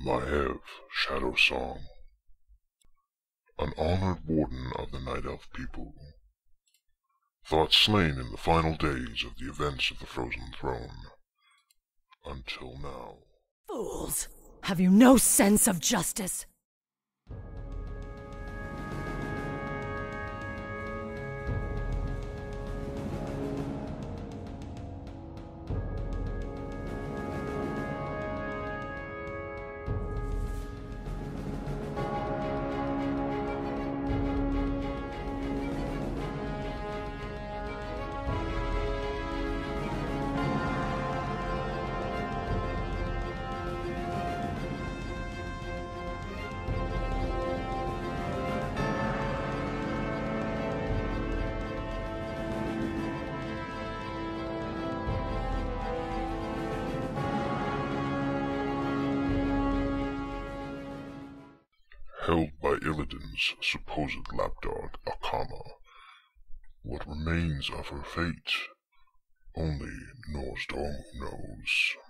Maiev, Shadowsong, an honored warden of the Night Elf people, thought slain in the final days of the events of the Frozen Throne. Until now. Fools! Have you no sense of justice? Held by Illidan's supposed lapdog, Akama, what remains of her fate, only Nozdormu knows.